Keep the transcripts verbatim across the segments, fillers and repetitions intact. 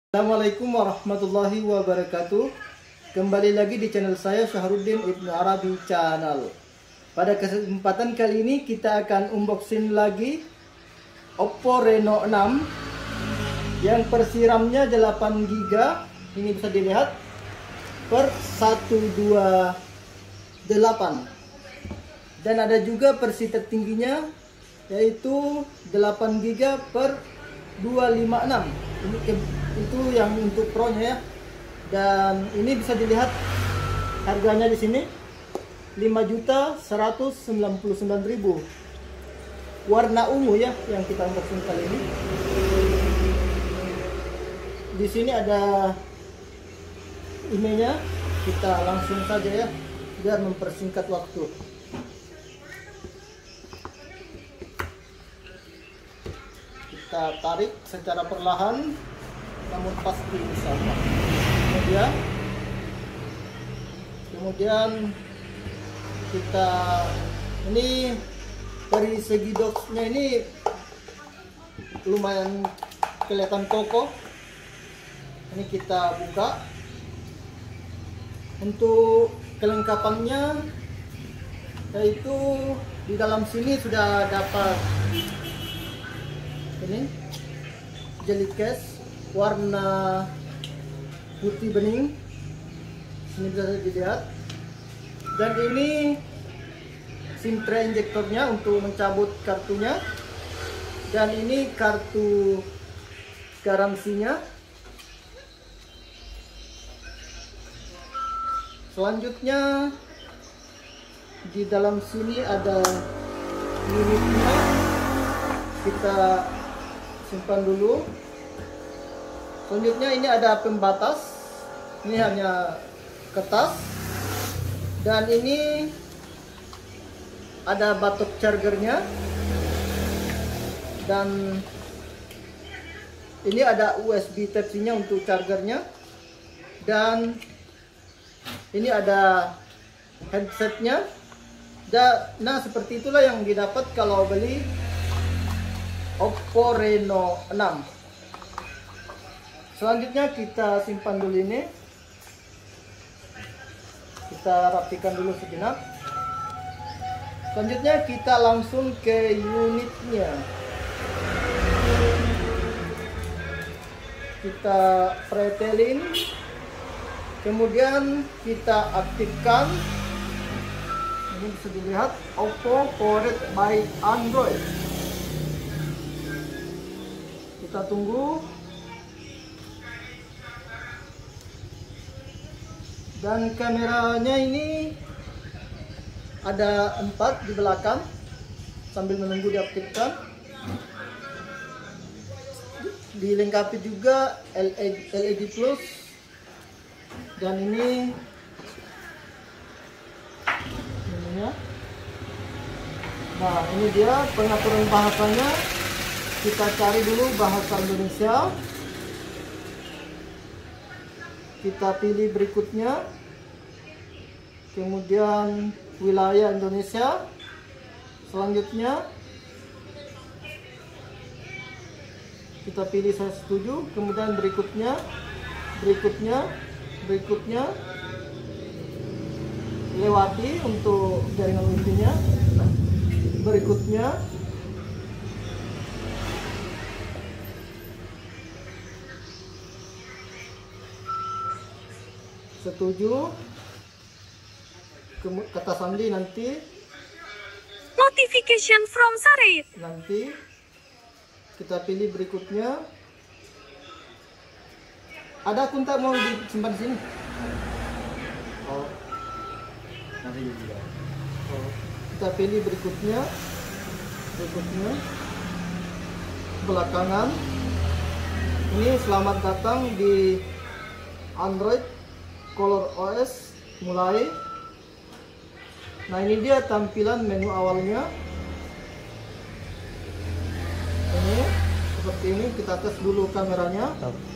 Assalamualaikum warahmatullahi wabarakatuh. Kembali lagi di channel saya Syahruddin Ibnu Arabi Channel. Pada kesempatan kali ini kita akan unboxing lagi Oppo Reno enam yang persiramnya delapan giga. Ini bisa dilihat per seratus dua puluh delapan. Dan ada juga versi tertingginya yaitu delapan giga per dua ratus lima puluh enam. Ini itu yang untuk Pro nya ya. Dan ini bisa dilihat harganya di sini lima juta seratus sembilan puluh sembilan ribu. Warna ungu ya yang kita unboxing kali ini. Di sini ada emailnya. Kita langsung saja ya biar mempersingkat waktu. Kita tarik secara perlahan namun pasti sama. Kemudian kemudian kita ini dari segi boxnya ini lumayan kelihatan kokoh. Ini kita buka. Untuk kelengkapannya yaitu di dalam sini sudah dapat ini jelly case warna putih bening, ini bisa dilihat. Dan ini SIM tray injektornya untuk mencabut kartunya, dan ini kartu garansinya. Selanjutnya di dalam sini ada unitnya, kita simpan dulu. Selanjutnya ini ada pembatas, ini hanya kertas, dan ini ada batok chargernya, dan ini ada U S B Type C nya untuk chargernya, dan ini ada headsetnya. Nah seperti itulah yang didapat kalau beli Oppo Reno enam. Selanjutnya kita simpan dulu ini, kita rapikan dulu sejenak. Selanjutnya kita langsung ke unitnya. Kita pretelin, kemudian kita aktifkan. Ini bisa dilihat Oppo powered by Android. Kita tunggu. Dan kameranya ini ada empat di belakang. Sambil menunggu diaktifkan, dilengkapi juga L E D plus. Dan ini ininya. Nah ini dia pengaturan bahasanya. Kita cari dulu bahasa Indonesia. Kita pilih berikutnya, kemudian wilayah Indonesia. Selanjutnya kita pilih saya setuju, kemudian berikutnya, berikutnya, berikutnya lewati untuk jaringan wifi-nya, berikutnya. Setuju, kata sandi nanti. Notification from Sarit. Nanti kita pilih berikutnya. Ada akun tak mau disimpan di sini? Oh, nanti juga. Oh, kita pilih berikutnya, berikutnya, belakangan. Ini selamat datang di Android Color O S mulai. Nah ini dia tampilan menu awalnya. Ini seperti ini. Kita tes dulu kameranya.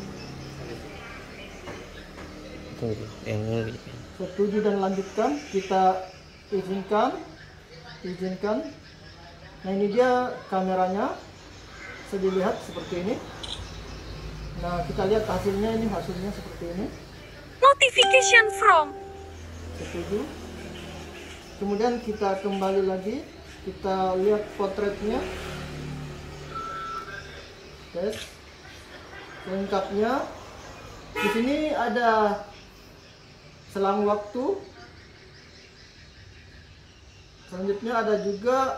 Setuju dan lanjutkan. Kita izinkan, izinkan. Nah ini dia kameranya. Bisa dilihat seperti ini. Nah, kita lihat hasilnya, ini hasilnya seperti ini. Notification from. Setuju. Kemudian kita kembali lagi, kita lihat potretnya. Tes lengkapnya. Di sini ada selang waktu. Selanjutnya ada juga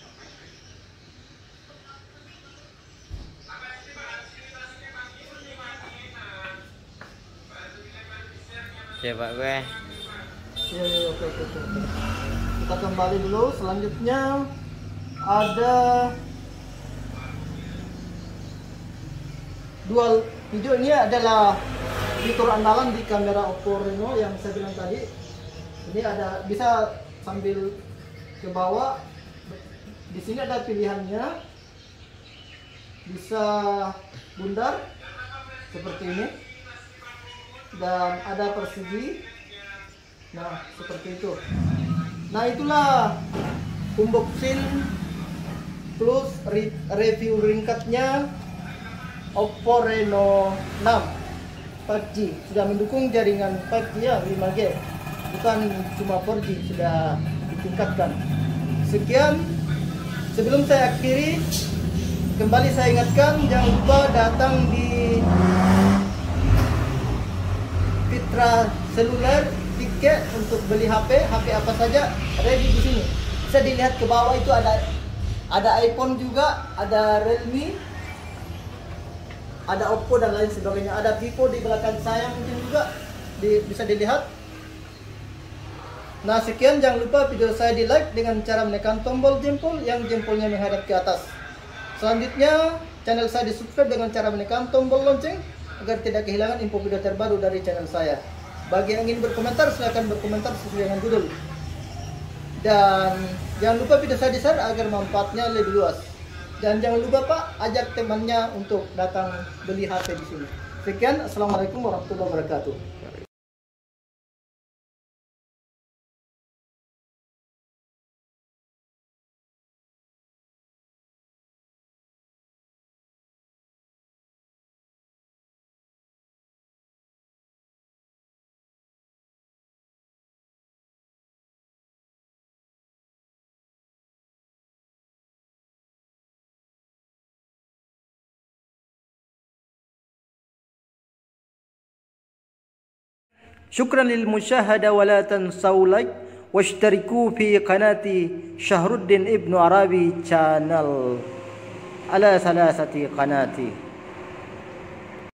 coba gue. Ya, ya, oke, oke, oke. Kita kembali dulu. Selanjutnya ada dual video. Ini adalah fitur andalan di kamera Oppo Reno yang saya bilang tadi. Ini ada bisa sambil ke bawah. Di sini ada pilihannya. Bisa bundar seperti ini. Dan ada persegi. Nah, seperti itu. Nah, itulah unboxing plus re review ringkatnya Oppo Reno enam lima G. Sudah mendukung jaringan lima G ya, lima G. Bukan cuma empat G, sudah ditingkatkan. Sekian. Sebelum saya akhiri, kembali saya ingatkan, jangan lupa datang di Fitra Seluler, tiket untuk beli H P, H P apa saja ready di sini. Bisa dilihat ke bawah itu ada ada iPhone juga, ada Realme, ada Oppo dan lain sebagainya. Ada Vivo di belakang saya mungkin juga di, bisa dilihat. Nah, sekian, jangan lupa video saya di like dengan cara menekan tombol jempol yang jempolnya menghadap ke atas. Selanjutnya, channel saya di subscribe dengan cara menekan tombol lonceng agar tidak kehilangan info video terbaru dari channel saya. Bagi yang ingin berkomentar, silahkan berkomentar sesuai dengan judul. Dan jangan lupa video saya di-share agar manfaatnya lebih luas. Dan jangan lupa Pak, ajak temannya untuk datang beli H P di sini. Sekian, assalamualaikum warahmatullahi wabarakatuh. شكرا للمشاهدة ولا تنسوا لايك واشتركوا في قناة شهر الدين ابن عربي channel على ثلاثة قناتي.